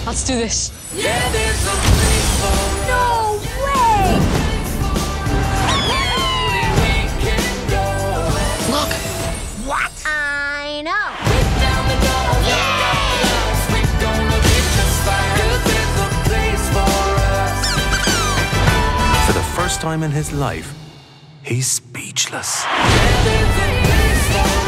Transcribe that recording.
Let's do this. Yeah, there's a place for No way! only we can go. Look. What? I know. Kick down the door, look out loud. We're gonna be just fine. 'Cause there's a place for us. For the first time in his life, he's speechless. Yeah, there's a place for